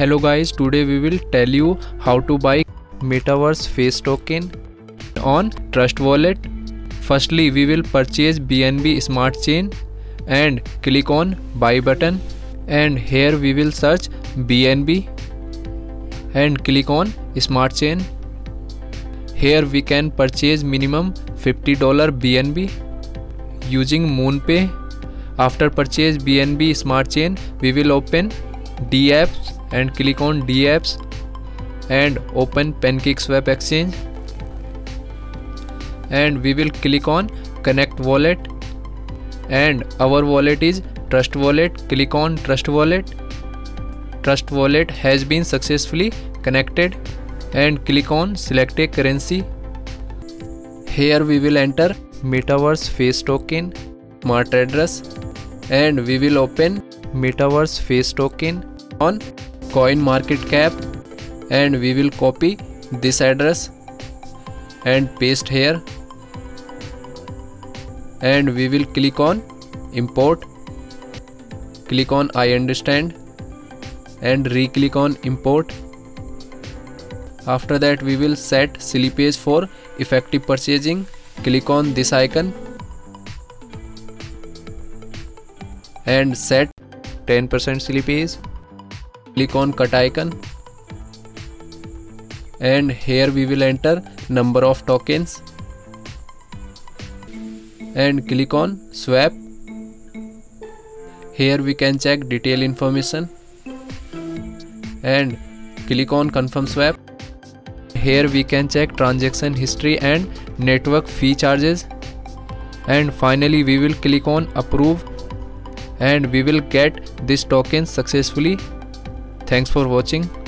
Hello guys, today we will tell you how to buy Metaverse face token on Trust Wallet. Firstly, we will purchase BNB Smart Chain and click on buy button, and here we will search BNB and click on Smart Chain. Here we can purchase minimum $50 BNB using MoonPay. After purchase BNB Smart Chain, we will open dApps and click on dApps and open PancakeSwap exchange, and we will click on connect wallet, and our wallet is Trust Wallet. Click on Trust Wallet. Trust Wallet has been successfully connected, and click on select a currency. Here we will enter Metaverse face token smart address, and we will open Metaverse face token on CoinMarketCap, and we will copy this address and paste here, and we will click on import. Click on I understand and re-click on import. After that we will set slippage for effective purchasing. Click on this icon and set 10% slippage. Click on cut icon, and here we will enter number of tokens and click on swap. Here we can check detail information and click on confirm swap. Here we can check transaction history and network fee charges, and finally we will click on approve, and we will get this token successfully. Thanks for watching.